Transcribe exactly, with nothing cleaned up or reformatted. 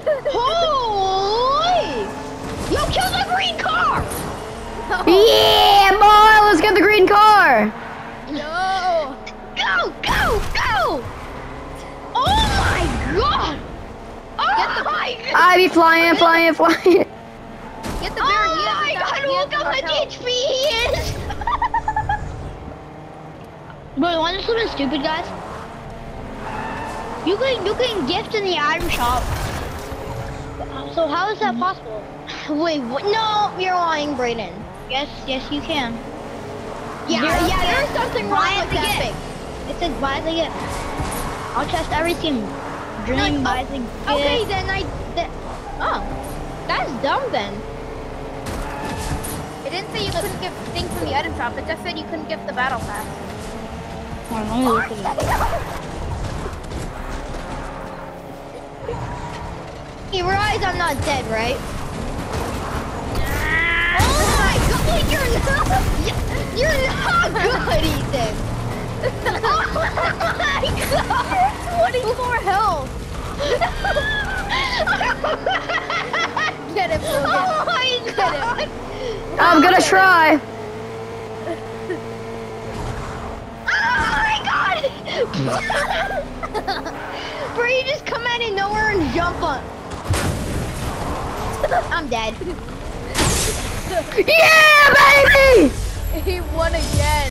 Holy! You killed the green car! No. Yeah, boy, let's get the green car. No! Go, go, go! Oh my god! Oh get the, my god! I be flying, flying, flying. Get the bear. Oh my god, look how much H P he is! Bro, you want to do something stupid, guys? You can, you can gift in the item shop. So how is that possible? Wait, what? No, you're lying, Brayden. Yes, yes, you can. Yeah, Zero yeah, there's something wrong with that thing. It says buy the gift. I'll test everything. Dream no, buy the gift. Okay, then I. Th oh, that's dumb then. It didn't say you couldn't give things from the item shop. It just said you couldn't give the battle pass. Hold on, let me look at it. You realize I'm not dead, right? Oh my god, you're not, you're not good, Ethan. Oh my god, twenty-four health. Get it, bro. Oh my god. I'm gonna try. Oh my god. Bro, you just come out of nowhere and jump on. I'm dead. Yeah, baby! He won again.